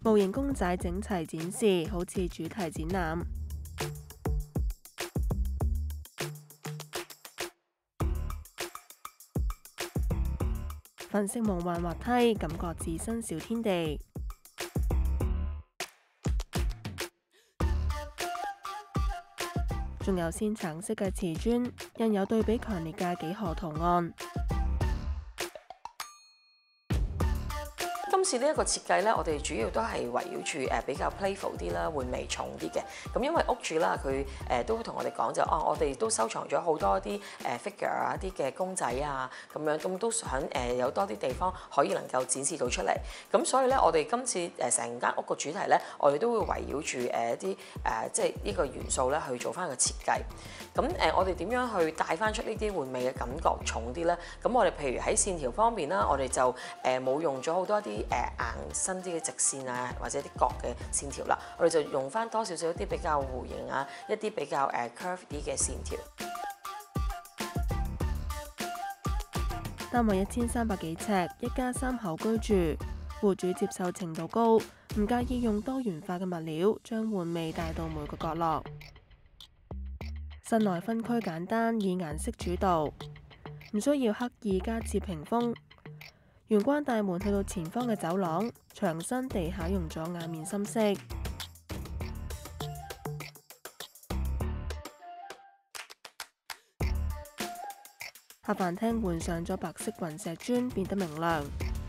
模型公仔整齊展示，好似主題展覽。粉飾夢幻滑梯，感覺置身小天地。仲有鮮橙色嘅瓷磚，印有對比強烈嘅幾何圖案。 今次呢一個設計咧，我哋主要都係圍繞住比較 playful 啲啦，玩味重啲嘅。咁因為屋主啦，佢都同我哋講就我哋都收藏咗好多啲figure 啊、啲嘅公仔啊咁樣，咁都想有多啲地方可以能夠展示到出嚟。咁所以咧，我哋今次成間屋個主題咧，我哋都會圍繞住一啲即係呢個元素咧去做翻個設計。咁我哋點樣去帶翻出呢啲玩味嘅感覺重啲咧？咁我哋譬如喺線條方面啦，我哋就冇用咗好多啲硬身啲嘅直線啊，或者啲角嘅線條啦，我哋就用翻多少少一啲比較弧形啊，一啲比較curve 啲嘅線條。 單位1300幾尺，一家3口居住，戶主接受程度高，唔介意用多元化嘅物料，將玩味帶到每個角落。室內分區簡單，以顏色主導，唔需要刻意加設屏風。玄關大門去到前方嘅走廊，牆身地下用咗瓦面深色。客飯廳換上咗白色雲石磚，變得明亮。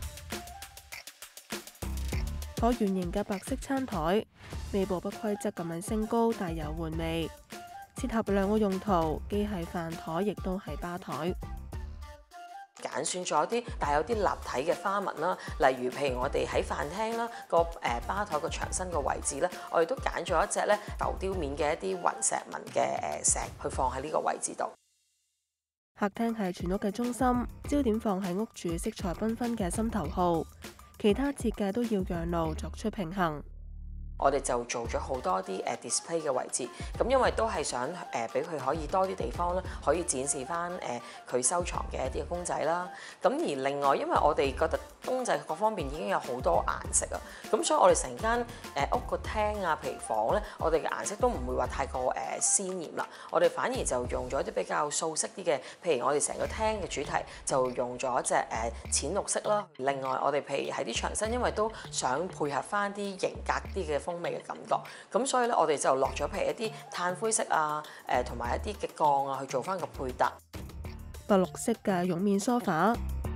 可圓形嘅白色餐台，尾部不規則咁樣升高，帶有玩味。切合兩個用途，既係飯台，亦都係吧台。 揀選咗啲帶有啲立體嘅花紋啦，例如譬如我哋喺飯廳啦個吧台個牆身個位置咧，我哋都揀咗一隻咧浮雕面嘅一啲雲石紋嘅石去放喺呢個位置度。 客廳係全屋嘅中心，焦點放喺屋主色彩繽紛嘅心頭好，其他設計都要讓路作出平衡。 我哋就做咗好多啲display 嘅位置，咁因為都係想俾佢可以多啲地方啦，可以展示翻佢收藏嘅一啲公仔啦。咁而另外，因為我哋覺得公仔各方面已經有好多顏色啊，咁所以我哋成間屋個廳啊、譬如房咧，我哋嘅顏色都唔會話太過鮮豔啦。我哋反而就用咗啲比較素色啲嘅，譬如我哋成個廳嘅主題就用咗一隻淺綠色啦。另外，我哋譬如喺啲牆身，因為都想配合翻啲型格啲嘅風味嘅感覺，咁所以咧我哋就落咗譬如一啲炭灰色啊，同埋一啲嘅鋼啊去做翻個配搭。 白綠色嘅絨面梳化，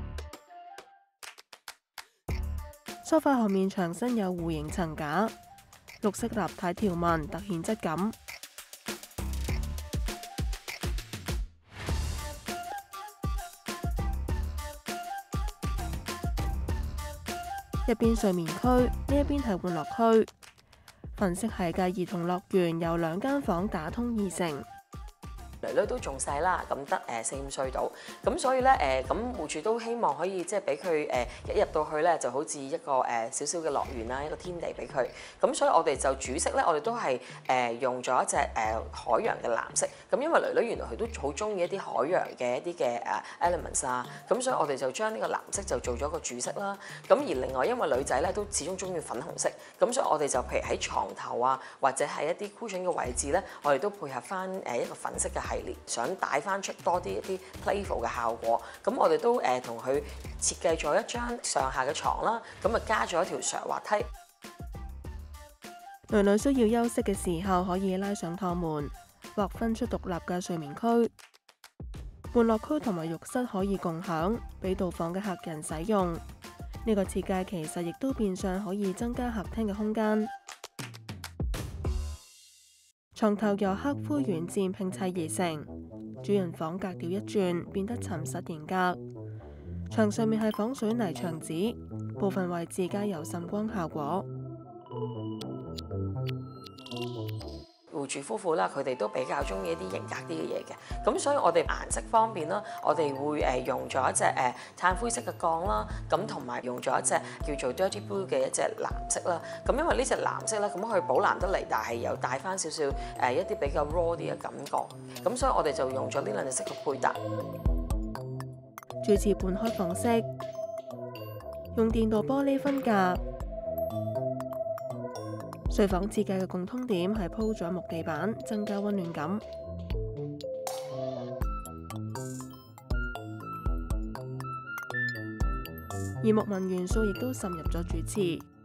梳化後面牆身有弧形層架，綠色立體條紋突顯質感。一邊睡眠區，呢一邊係玩樂區。粉色系嘅兒童樂園由2間房打通而成。 女女都仲細啦，咁得4、5歲到，咁所以咧咁戶主都希望可以即係俾佢一入到去咧就好似一個少少嘅樂園啦，一個天地俾佢。咁所以我哋就主色咧，我哋都係用咗一隻海洋嘅藍色。咁因為女女原來佢都好中意一啲海洋嘅一啲嘅elements 啊，咁所以我哋就將呢個藍色就做咗個主色啦。咁而另外因為女仔咧都始終中意粉紅色，咁所以我哋就譬如喺床頭啊，或者係一啲 cushion 嘅位置咧，我哋都配合翻一個粉色嘅系列，想帶翻出多啲一啲 playful 嘅效果。咁我哋都同佢設計咗一張上下嘅床啦，咁啊加咗一條上滑梯。 女女需要休息嘅時候，可以拉上趟門，劃分出獨立嘅睡眠區。玩樂區同埋浴室可以共享，俾到訪嘅客人使用。呢個設計其實亦都變相可以增加客廳嘅空間。床頭由黑灰軟墊拼砌而成，主人房格調一轉，變得沉實嚴格。牆上面係仿水泥牆紙，部分位置皆有滲光效果。 戶主夫婦啦，佢哋都比較中意一啲型格啲嘅嘢嘅，咁所以我哋顏色方面啦，我哋會用咗一隻炭灰色嘅鋼啦，咁同埋用咗一隻叫做 Dirty Blue 嘅一隻藍色啦。咁因為呢隻藍色咧，咁佢寶藍得嚟，但係又帶翻少少一啲比較 raw 啲嘅感覺，咁所以我哋就用咗呢兩隻色嘅配搭。 主次半開放式，用電鍍玻璃分隔， 睡房設計嘅共通點係鋪咗木地板，增加溫暖感。而木紋元素亦都滲入咗主廁。